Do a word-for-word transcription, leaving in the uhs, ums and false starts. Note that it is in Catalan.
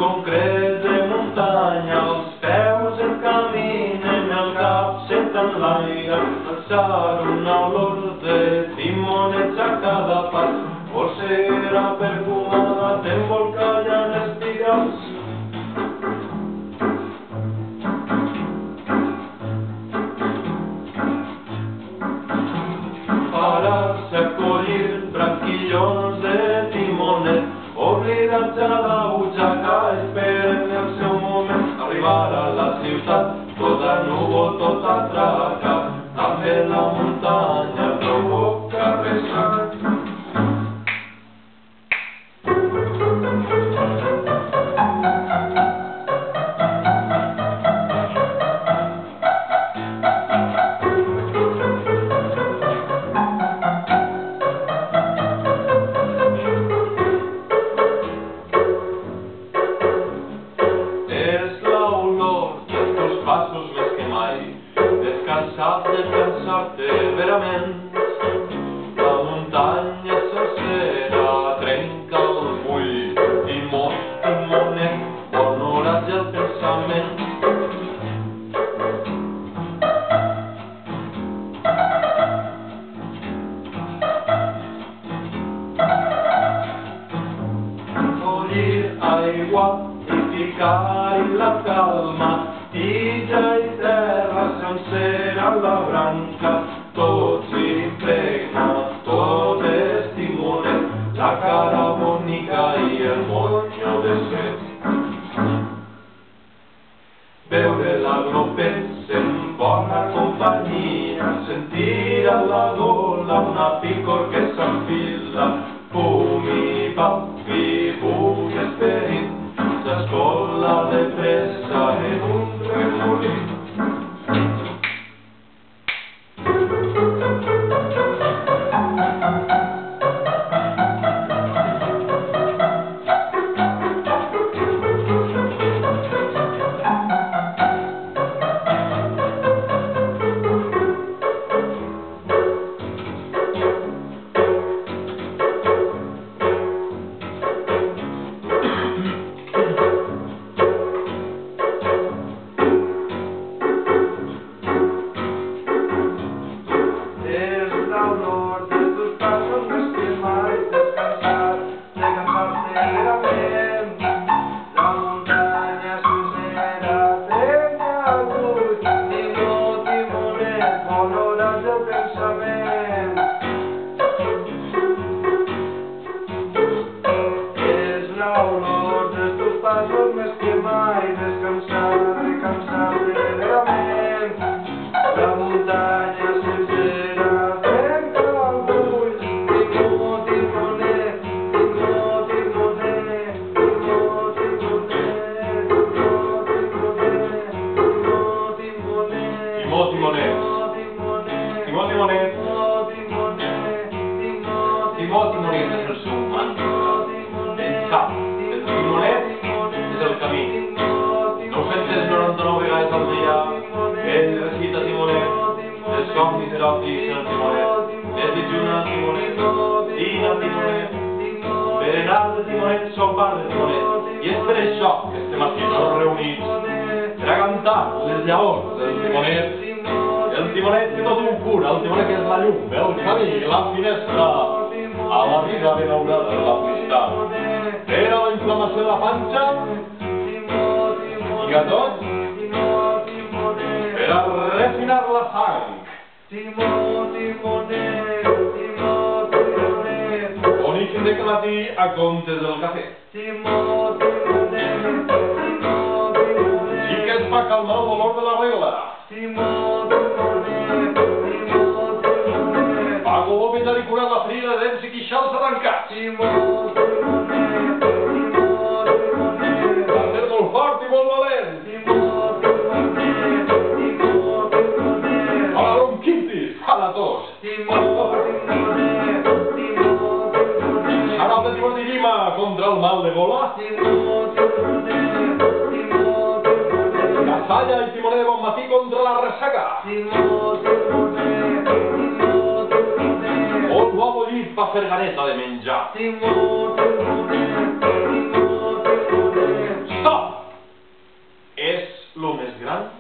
concret de muntanya, els peus en caminen, el cap sent en l'aire, alçar una olor de timonets a cada pas, polsera perfumada t'embolcalla en espirals. Parar-se a collir branquillons de timonet, oblidats a la butxaca, esperen el seu moment. Arribar a la ciutat, tota núvol, tota traca, també la muntanya provoca ressac. Descansat, descansar-te verament, la muntanya sencera trenca el bull, timó, timonet, bon oratge el pensament. Collir aigua i ficar-hi la calma, tija i terra sencera la branca, tot s'impregna, tot és timonet, la cara bonica i el monyo de set. Veure l'aglopet en bona companyia, sentir a la gola una picor que s'enfila, fum i papi, fum i esperit, s'escola de pressa en un remolí. L'olor dels teus passos més que mai, descansar, descansar serenament, la muntanya sencera trenca el bull, timó, timonet, timó, timonet, timó, timonet, timó, timonet, timó, timonet, timó, timonet, timó, timonet, timó, timonet és el seu mantra. Cap, el timonet és el camí. nou-centes noranta-nou vegades al dia, ell recita timonet, els somnis eròtics en el timonet, desitjuna el timonet, dina el timonet, berenar de timonet, sopar de timonet. I és per això que estem aquí tots reunits, per a cantar les llavors del timonet, el timonet que tot ho cura, el timonet que és la llum, el camí, la finestra, a la vida benaurada de la felicitat. Per a la inflamació de la panxa i a tot per a refinar la sang. Bonic de matí a comptes del cafè. Sí que es fa calmar el dolor de la regla. Pago vomitar i curar la ferida de dents i queixals arrencats. Molt fort i molt valent. A la bronquitis, a la tos. Xarop de timotilima contra el mal de gola. Casalla i timoner de bon matí contra la ressaca. Molt bo bullit pa fer ganeta de menjar. Stop! És el més gran